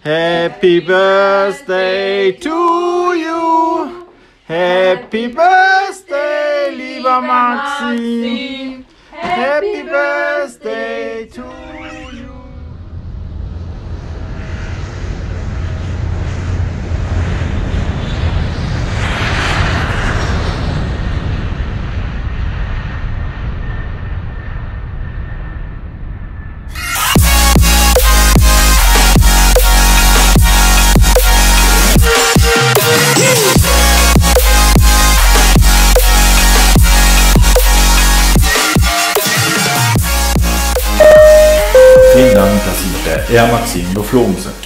Happy Birthday to you. Happy Birthday, lieber Maxim. Happy Birthday to you. Vielen Dank, dass Sie mit der Air Maxim geflogen sind.